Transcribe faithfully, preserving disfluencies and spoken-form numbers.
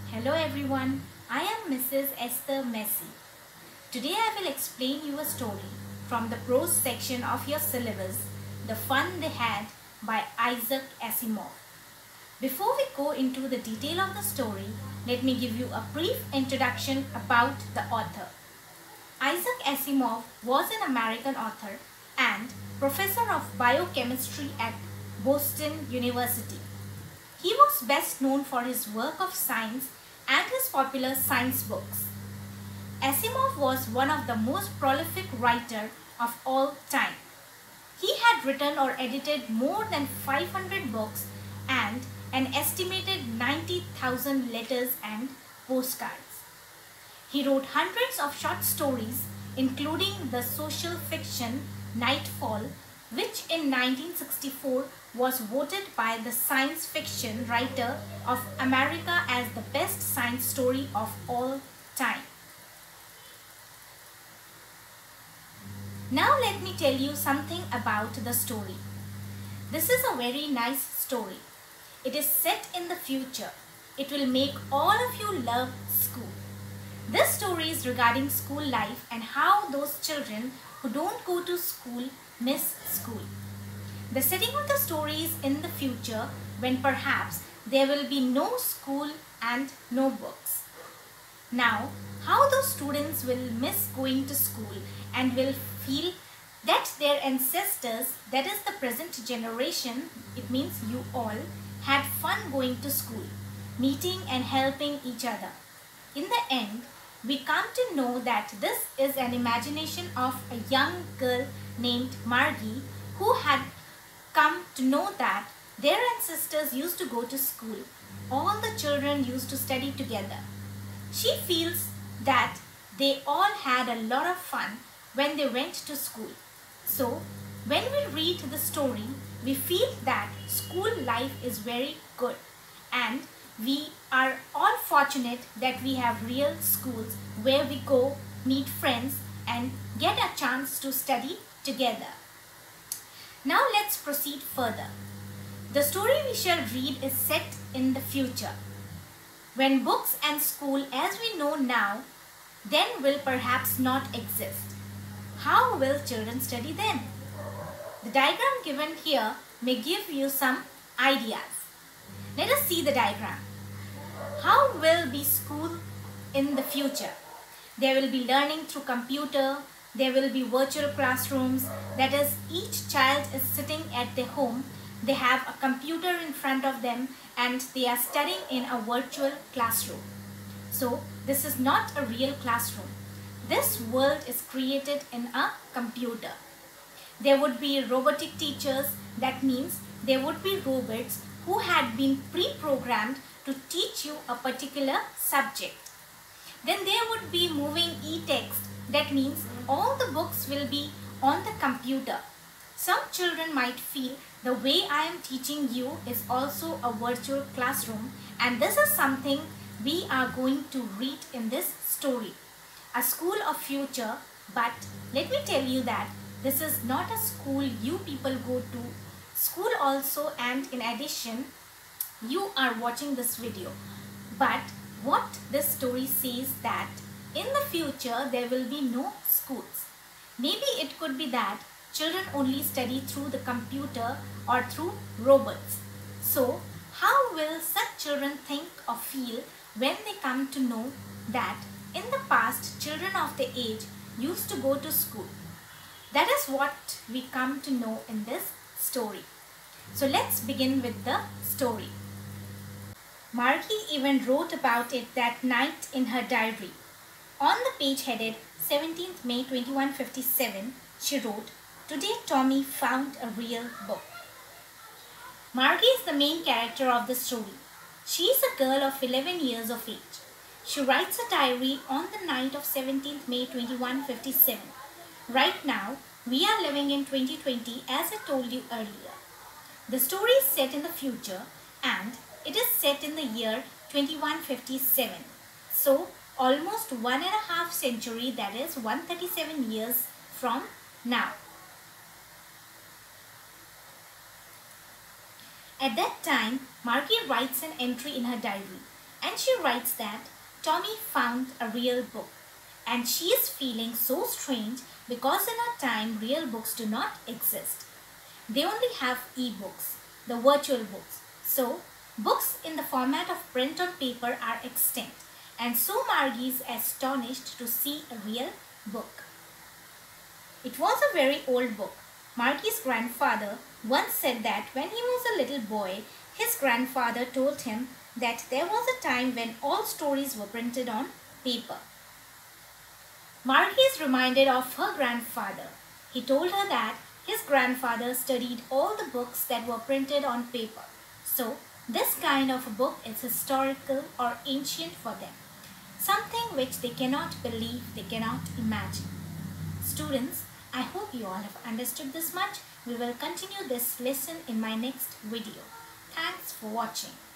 Hello everyone, I am Missus Esther Messi. Today I will explain you a story from the prose section of your syllabus, The Fun They Had by Isaac Asimov. Before we go into the detail of the story, let me give you a brief introduction about the author. Isaac Asimov was an American author and professor of biochemistry at Boston University. He was best known for his work of science and his popular science books. Asimov was one of the most prolific writers of all time. He had written or edited more than five hundred books and an estimated ninety thousand letters and postcards. He wrote hundreds of short stories, including the social fiction Nightfall, which in nineteen sixty-four was voted by the Science Fiction Writer of America as the best science story of all time. Now let me tell you something about the story. This is a very nice story. It is set in the future. It will make all of you love school. This story is regarding school life and how those children who don't go to school miss school. The setting of the story is in the future when perhaps there will be no school and no books. Now, how those students will miss going to school and will feel that their ancestors, that is the present generation, it means you all, had fun going to school, meeting and helping each other. In the end, we come to know that this is an imagination of a young girl named Margie who had come to know that their ancestors used to go to school. All the children used to study together. She feels that they all had a lot of fun when they went to school. So, when we read the story, we feel that school life is very good and we are all fortunate that we have real schools where we go, meet friends and get a chance to study together. Now let's proceed further. The story we shall read is set in the future, when books and school as we know now then will perhaps not exist. How will children study then? The diagram given here may give you some ideas. Let us see the diagram. How will be school in the future? There will be learning through computer. There will be virtual classrooms. That is, each child is sitting at their home. They have a computer in front of them and they are studying in a virtual classroom. So, this is not a real classroom. This world is created in a computer. There would be robotic teachers. That means there would be robots who had been pre-programmed to teach you a particular subject. Then there would be moving e-text. That means all the books will be on the computer. Some children might feel the way I am teaching you is also a virtual classroom, and this is something we are going to read in this story. A school of future, but let me tell you that this is not a school you people go to. School also, and in addition, you are watching this video. But what this story says that in the future there will be no schools. Maybe it could be that children only study through the computer or through robots. So how will such children think or feel when they come to know that in the past children of the age used to go to school? That is what we come to know in this story. So let's begin with the story. Margie even wrote about it that night in her diary. On the page headed seventeenth May twenty-one fifty-seven, she wrote, "Today Tommy found a real book." Margie is the main character of the story. She is a girl of eleven years of age. She writes a diary on the night of seventeenth May twenty-one fifty-seven. Right now, we are living in twenty twenty as I told you earlier. The story is set in the future and it is set in the year twenty-one fifty-seven. So, almost one and a half century, that is one hundred thirty-seven years from now. At that time, Margie writes an entry in her diary and she writes that Tommy found a real book and she is feeling so strange because in our time real books do not exist. They only have e-books, the virtual books. So, books in the format of print on paper are extinct, and so Margie is astonished to see a real book. It was a very old book. Margie's grandfather once said that when he was a little boy, his grandfather told him that there was a time when all stories were printed on paper. Margie is reminded of her grandfather. He told her that his grandfather studied all the books that were printed on paper. So, this kind of a book is historical or ancient for them, something which they cannot believe, they cannot imagine. Students, I hope you all have understood this much. We will continue this lesson in my next video. Thanks for watching.